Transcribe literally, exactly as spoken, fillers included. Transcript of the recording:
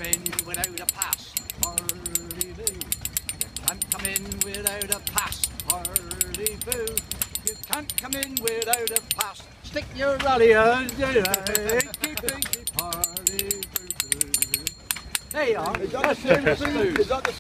come in without a pass. Parley-boo. You can't come in without a pass. Parley-boo. You can't come in without a pass. Stick your rally on. Parley-boo. There you are. Is that the